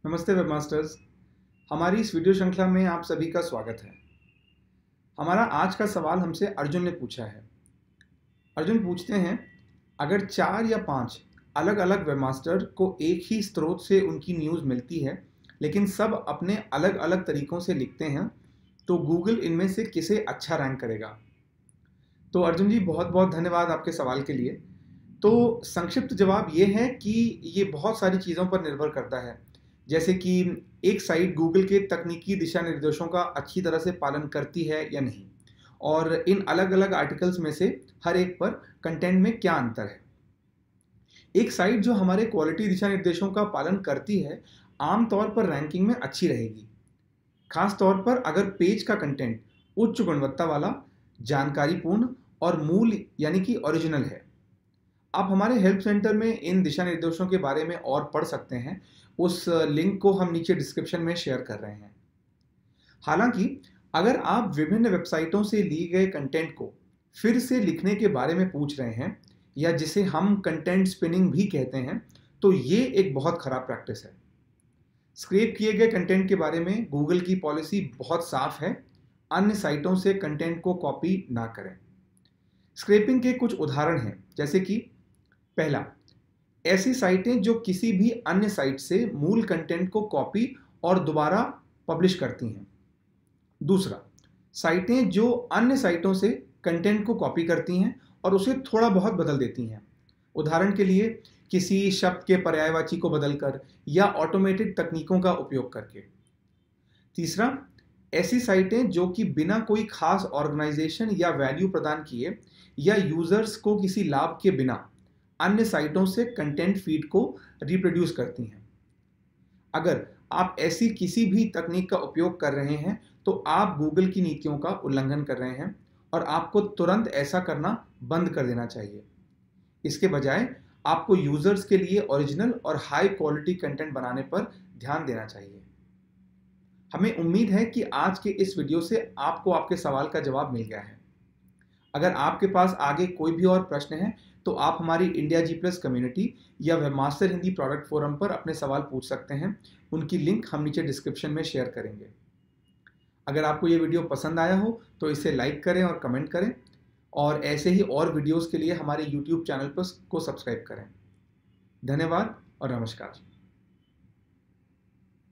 नमस्ते web masters. हमारी इस वीडियो श्रृंखला में आप सभी का स्वागत है। हमारा आज का सवाल हमसे अर्जुन ने पूछा है। अर्जुन पूछते हैं, अगर 4 या 5 अलग अलग वेब मास्टर को एक ही स्रोत से उनकी न्यूज़ मिलती है, लेकिन सब अपने अलग अलग तरीक़ों से लिखते हैं, तो गूगल इनमें से किसे अच्छा रैंक करेगा? तो अर्जुन जी, बहुत बहुत धन्यवाद आपके सवाल के लिए। तो संक्षिप्त जवाब ये है कि ये बहुत सारी चीज़ों पर निर्भर करता है। जैसे कि एक साइट गूगल के तकनीकी दिशा निर्देशों का अच्छी तरह से पालन करती है या नहीं, और इन अलग अलग आर्टिकल्स में से हर एक पर कंटेंट में क्या अंतर है। एक साइट जो हमारे क्वालिटी दिशा निर्देशों का पालन करती है, आमतौर पर रैंकिंग में अच्छी रहेगी, खास तौर पर अगर पेज का कंटेंट उच्च गुणवत्ता वाला, जानकारीपूर्ण और मूल यानी कि ओरिजिनल है। आप हमारे हेल्प सेंटर में इन दिशा निर्देशों के बारे में और पढ़ सकते हैं। उस लिंक को हम नीचे डिस्क्रिप्शन में शेयर कर रहे हैं। हालांकि अगर आप विभिन्न वेबसाइटों से ली गए कंटेंट को फिर से लिखने के बारे में पूछ रहे हैं, या जिसे हम कंटेंट स्पिनिंग भी कहते हैं, तो ये एक बहुत खराब प्रैक्टिस है। स्क्रैप किए गए कंटेंट के बारे में गूगल की पॉलिसी बहुत साफ है, अन्य साइटों से कंटेंट को कॉपी ना करें। स्क्रैपिंग के कुछ उदाहरण हैं, जैसे कि पहला, ऐसी साइटें जो किसी भी अन्य साइट से मूल कंटेंट को कॉपी और दोबारा पब्लिश करती हैं। दूसरा, साइटें जो अन्य साइटों से कंटेंट को कॉपी करती हैं और उसे थोड़ा बहुत बदल देती हैं, उदाहरण के लिए किसी शब्द के पर्यायवाची को बदलकर या ऑटोमेटेड तकनीकों का उपयोग करके। तीसरा, ऐसी साइटें जो कि बिना कोई खास ऑर्गेनाइजेशन या वैल्यू प्रदान किए या यूजर्स को किसी लाभ के बिना अन्य साइटों से कंटेंट फीड को रिप्रोड्यूस करती हैं। अगर आप ऐसी किसी भी तकनीक का उपयोग कर रहे हैं, तो आप गूगल की नीतियों का उल्लंघन कर रहे हैं और आपको तुरंत ऐसा करना बंद कर देना चाहिए। इसके बजाय आपको यूजर्स के लिए ओरिजिनल और हाई क्वालिटी कंटेंट बनाने पर ध्यान देना चाहिए। हमें उम्मीद है कि आज के इस वीडियो से आपको आपके सवाल का जवाब मिल गया है। अगर आपके पास आगे कोई भी और प्रश्न है, तो आप हमारी इंडिया जी प्लस कम्युनिटी या वेबमास्टर हिंदी प्रोडक्ट फोरम पर अपने सवाल पूछ सकते हैं। उनकी लिंक हम नीचे डिस्क्रिप्शन में शेयर करेंगे। अगर आपको ये वीडियो पसंद आया हो तो इसे लाइक करें और कमेंट करें, और ऐसे ही और वीडियोस के लिए हमारे यूट्यूब चैनल को सब्सक्राइब करें। धन्यवाद और नमस्कार।